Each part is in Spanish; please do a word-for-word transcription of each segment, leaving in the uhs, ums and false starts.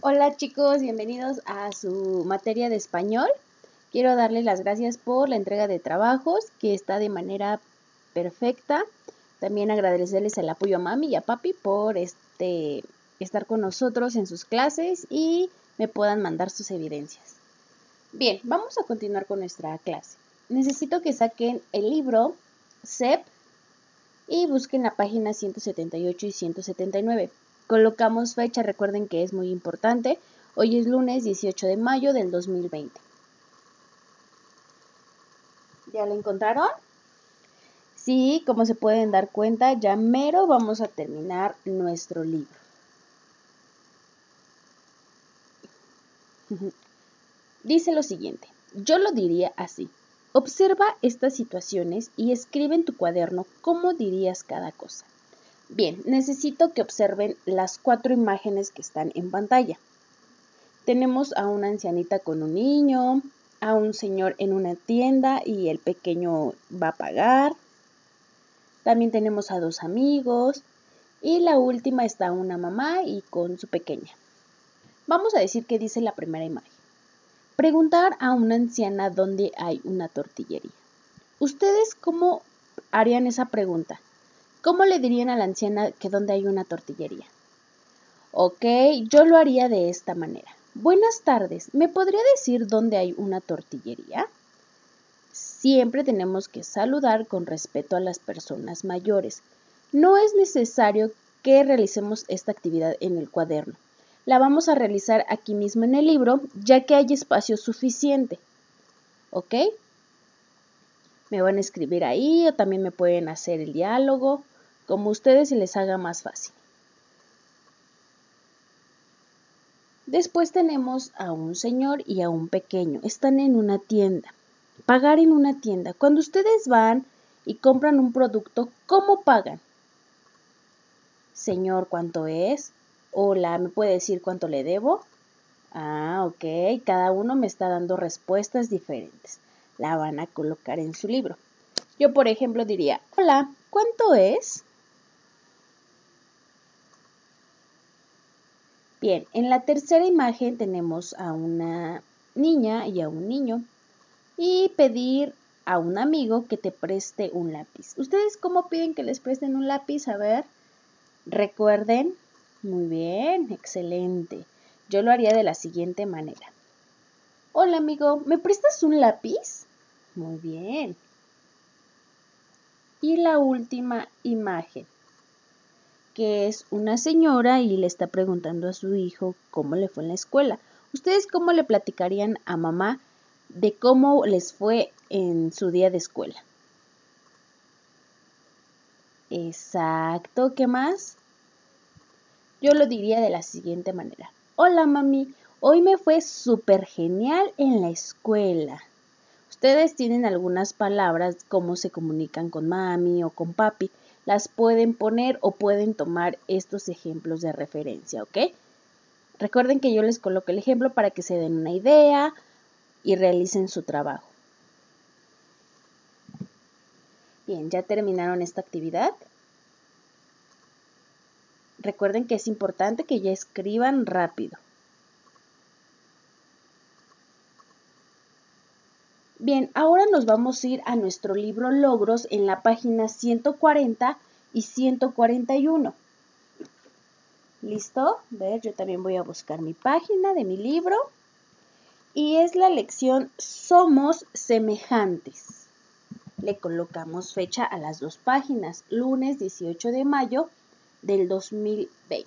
Hola chicos, bienvenidos a su materia de español. Quiero darles las gracias por la entrega de trabajos que está de manera perfecta. También agradecerles el apoyo a mami y a papi por este, estar con nosotros en sus clases y me puedan mandar sus evidencias. Bien, vamos a continuar con nuestra clase. Necesito que saquen el libro C E P y busquen la página ciento setenta y ocho y ciento setenta y nueve. Colocamos fecha, recuerden que es muy importante. Hoy es lunes dieciocho de mayo del dos mil veinte. ¿Ya la encontraron? Sí, como se pueden dar cuenta, ya mero vamos a terminar nuestro libro. Dice lo siguiente, yo lo diría así. Observa estas situaciones y escribe en tu cuaderno cómo dirías cada cosa. Bien, necesito que observen las cuatro imágenes que están en pantalla. Tenemos a una ancianita con un niño, a un señor en una tienda y el pequeño va a pagar. También tenemos a dos amigos y la última está una mamá y con su pequeña. Vamos a decir que dice la primera imagen. Preguntar a una anciana dónde hay una tortillería. ¿Ustedes cómo harían esa pregunta? ¿Cómo le dirían a la anciana que dónde hay una tortillería? Ok, yo lo haría de esta manera. Buenas tardes, ¿me podría decir dónde hay una tortillería? Siempre tenemos que saludar con respeto a las personas mayores. No es necesario que realicemos esta actividad en el cuaderno. La vamos a realizar aquí mismo en el libro, ya que hay espacio suficiente. ¿Ok? Me van a escribir ahí o también me pueden hacer el diálogo, como a ustedes se les haga más fácil. Después tenemos a un señor y a un pequeño. Están en una tienda. Pagar en una tienda. Cuando ustedes van y compran un producto, ¿cómo pagan? Señor, ¿cuánto es? Hola, ¿me puede decir cuánto le debo? Ah, ok. Cada uno me está dando respuestas diferentes. La van a colocar en su libro. Yo, por ejemplo, diría, hola, ¿cuánto es? Bien, en la tercera imagen tenemos a una niña y a un niño. Y pedir a un amigo que te preste un lápiz. ¿Ustedes cómo piden que les presten un lápiz? A ver, recuerden. Muy bien, excelente. Yo lo haría de la siguiente manera. Hola amigo, ¿me prestas un lápiz? Muy bien. Y la última imagen, que es una señora y le está preguntando a su hijo cómo le fue en la escuela. ¿Ustedes cómo le platicarían a mamá de cómo les fue en su día de escuela? Exacto, ¿qué más? Yo lo diría de la siguiente manera. Hola mami, hoy me fue súper genial en la escuela. Ustedes tienen algunas palabras, cómo se comunican con mami o con papi. Las pueden poner o pueden tomar estos ejemplos de referencia, ¿ok? Recuerden que yo les coloco el ejemplo para que se den una idea y realicen su trabajo. Bien, ¿ya terminaron esta actividad? Recuerden que es importante que ya escriban rápido. Bien, ahora nos vamos a ir a nuestro libro Logros en la página ciento cuarenta y ciento cuarenta y uno. ¿Listo? A ver, yo también voy a buscar mi página de mi libro. Y es la lección Somos semejantes. Le colocamos fecha a las dos páginas, lunes dieciocho de mayo del dos mil veinte.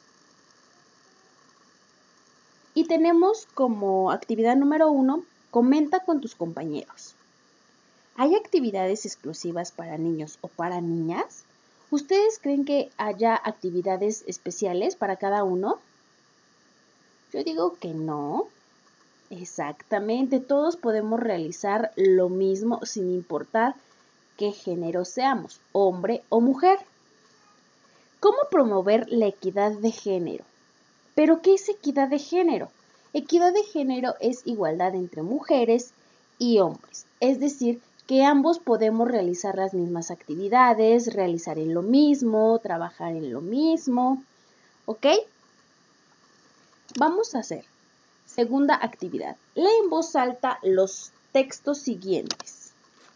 Y tenemos como actividad número uno, comenta con tus compañeros. ¿Hay actividades exclusivas para niños o para niñas? ¿Ustedes creen que haya actividades especiales para cada uno? Yo digo que no. Exactamente, todos podemos realizar lo mismo sin importar qué género seamos, hombre o mujer. ¿Cómo promover la equidad de género? ¿Pero qué es equidad de género? Equidad de género es igualdad entre mujeres y hombres, es decir, que ambos podemos realizar las mismas actividades, realizar en lo mismo, trabajar en lo mismo, ¿ok? Vamos a hacer segunda actividad. Lee en voz alta los textos siguientes.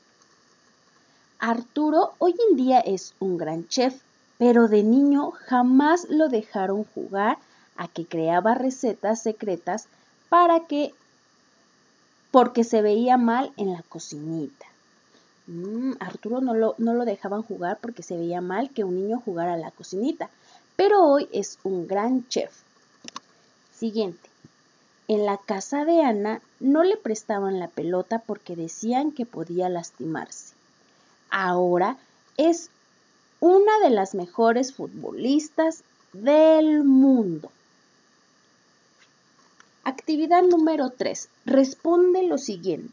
Arturo hoy en día es un gran chef, pero de niño jamás lo dejaron jugar a que creaba recetas secretas para que, porque se veía mal en la cocinita. Mm, Arturo no lo, no lo dejaban jugar porque se veía mal que un niño jugara a la cocinita, pero hoy es un gran chef. Siguiente. En la casa de Ana no le prestaban la pelota porque decían que podía lastimarse. Ahora es una de las mejores futbolistas del mundo. Actividad número tres. Responde lo siguiente.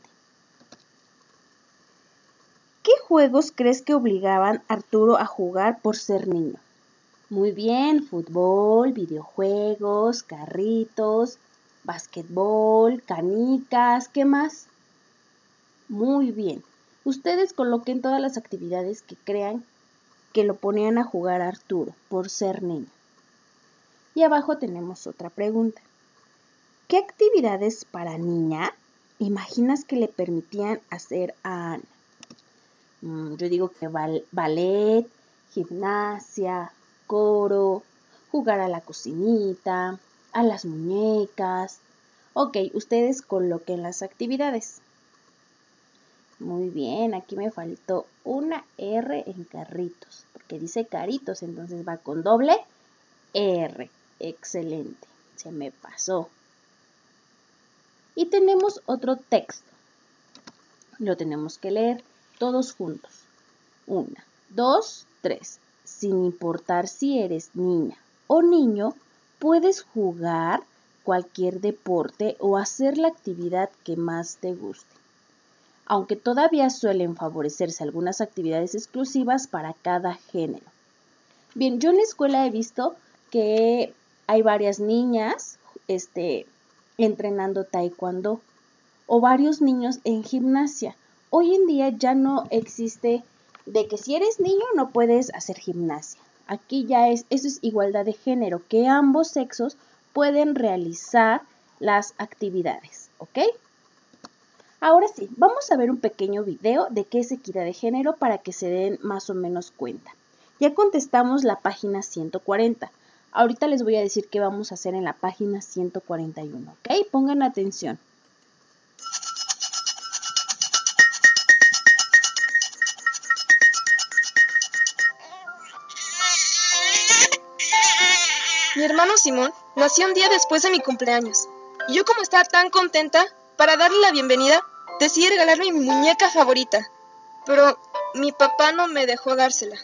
¿Qué juegos crees que obligaban a Arturo a jugar por ser niño? Muy bien, fútbol, videojuegos, carritos, básquetbol, canicas, ¿qué más? Muy bien. Ustedes coloquen todas las actividades que crean que lo ponían a jugar a Arturo por ser niño. Y abajo tenemos otra pregunta. ¿Qué actividades para niña imaginas que le permitían hacer a Ana? Mm, yo digo que bal- ballet, gimnasia, coro, jugar a la cocinita, a las muñecas. Ok, ustedes coloquen las actividades. Muy bien, aquí me faltó una R en carritos, porque dice caritos, entonces va con doble R. Excelente, se me pasó. Y tenemos otro texto. Lo tenemos que leer todos juntos. Una, dos, tres. Sin importar si eres niña o niño, puedes jugar cualquier deporte o hacer la actividad que más te guste. Aunque todavía suelen favorecerse algunas actividades exclusivas para cada género. Bien, yo en la escuela he visto que hay varias niñas este, entrenando taekwondo o varios niños en gimnasia. Hoy en día ya no existe de que si eres niño no puedes hacer gimnasia. Aquí ya es, eso es igualdad de género, que ambos sexos pueden realizar las actividades, ¿ok? Ahora sí, vamos a ver un pequeño video de qué es equidad de género para que se den más o menos cuenta. Ya contestamos la página ciento cuarenta. Ahorita les voy a decir qué vamos a hacer en la página ciento cuarenta y uno, ¿ok? Pongan atención. Mi hermano Simón nació un día después de mi cumpleaños. Y yo, como estaba tan contenta, para darle la bienvenida, decidí regalarle mi muñeca favorita. Pero mi papá no me dejó dársela.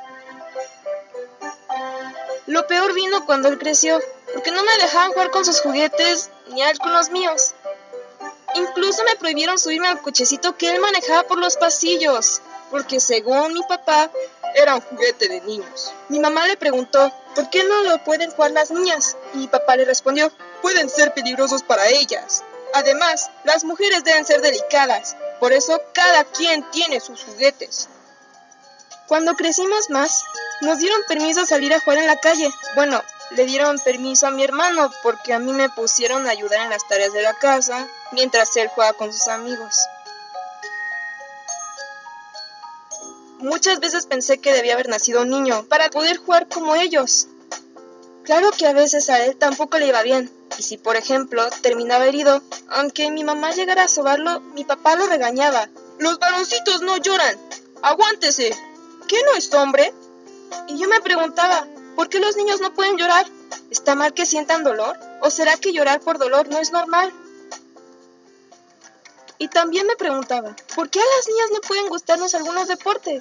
Lo peor vino cuando él creció, porque no me dejaban jugar con sus juguetes ni a él con los míos. Incluso me prohibieron subirme al cochecito que él manejaba por los pasillos, porque según mi papá, era un juguete de niños. Mi mamá le preguntó, ¿por qué no lo pueden jugar las niñas? Y mi papá le respondió, pueden ser peligrosos para ellas. Además, las mujeres deben ser delicadas, por eso cada quien tiene sus juguetes. Cuando crecimos más, nos dieron permiso a salir a jugar en la calle. Bueno, le dieron permiso a mi hermano porque a mí me pusieron a ayudar en las tareas de la casa mientras él jugaba con sus amigos. Muchas veces pensé que debía haber nacido un niño para poder jugar como ellos. Claro que a veces a él tampoco le iba bien, y si por ejemplo terminaba herido, aunque mi mamá llegara a sobarlo, mi papá lo regañaba. ¡Los varoncitos no lloran! ¡Aguántese! ¿Qué no es hombre? Y yo me preguntaba, ¿por qué los niños no pueden llorar? ¿Está mal que sientan dolor? ¿O será que llorar por dolor no es normal? Y también me preguntaba, ¿por qué a las niñas no pueden gustarnos algunos deportes?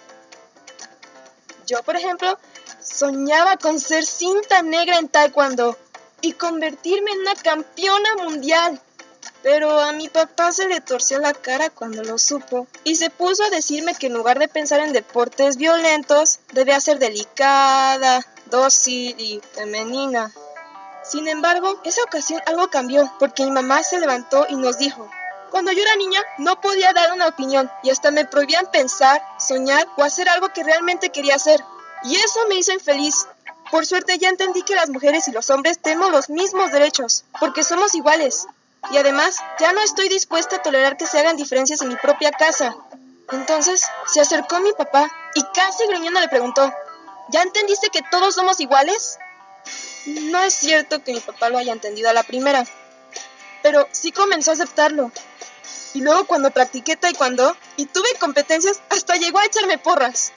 Yo, por ejemplo, soñaba con ser cinta negra en taekwondo y convertirme en una campeona mundial. Pero a mi papá se le torció la cara cuando lo supo y se puso a decirme que en lugar de pensar en deportes violentos, debía ser delicada, dócil y femenina. Sin embargo, esa ocasión algo cambió porque mi mamá se levantó y nos dijo, cuando yo era niña no podía dar una opinión y hasta me prohibían pensar, soñar o hacer algo que realmente quería hacer. Y eso me hizo infeliz. Por suerte ya entendí que las mujeres y los hombres tenemos los mismos derechos, porque somos iguales. Y además, ya no estoy dispuesta a tolerar que se hagan diferencias en mi propia casa. Entonces, se acercó mi papá y casi gruñendo le preguntó, ¿ya entendiste que todos somos iguales? No es cierto que mi papá lo haya entendido a la primera, pero sí comenzó a aceptarlo. Y luego cuando practiqué taekwondo y tuve competencias, hasta llegó a echarme porras.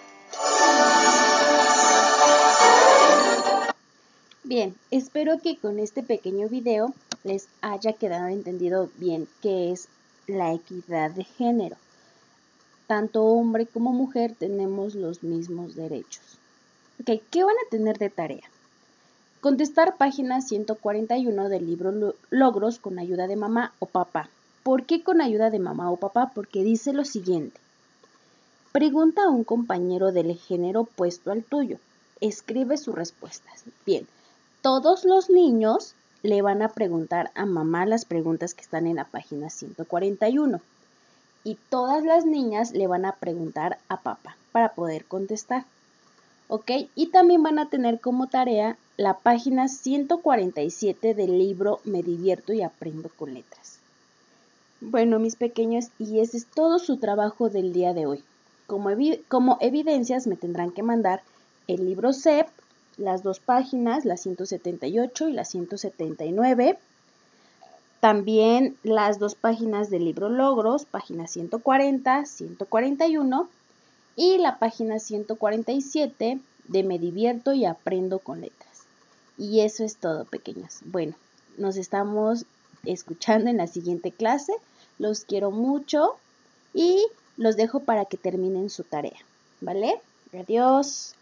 Bien, espero que con este pequeño video les haya quedado entendido bien qué es la equidad de género. Tanto hombre como mujer tenemos los mismos derechos. Ok, ¿qué van a tener de tarea? Contestar página ciento cuarenta y uno del libro Logros con ayuda de mamá o papá. ¿Por qué con ayuda de mamá o papá? Porque dice lo siguiente. Pregunta a un compañero del género opuesto al tuyo. Escribe sus respuestas. Bien, todos los niños le van a preguntar a mamá las preguntas que están en la página ciento cuarenta y uno. Y todas las niñas le van a preguntar a papá para poder contestar. ¿Ok? Y también van a tener como tarea la página ciento cuarenta y siete del libro Me divierto y aprendo con letras. Bueno, mis pequeños, y ese es todo su trabajo del día de hoy. Como, evi como evidencias me tendrán que mandar el libro C E P, las dos páginas, la ciento setenta y ocho y la ciento setenta y nueve. También las dos páginas del libro Logros, página ciento cuarenta, ciento cuarenta y uno. Y la página ciento cuarenta y siete de Me divierto y aprendo con letras. Y eso es todo, pequeños. Bueno, nos estamos escuchando en la siguiente clase. Los quiero mucho y los dejo para que terminen su tarea. ¿Vale? Adiós.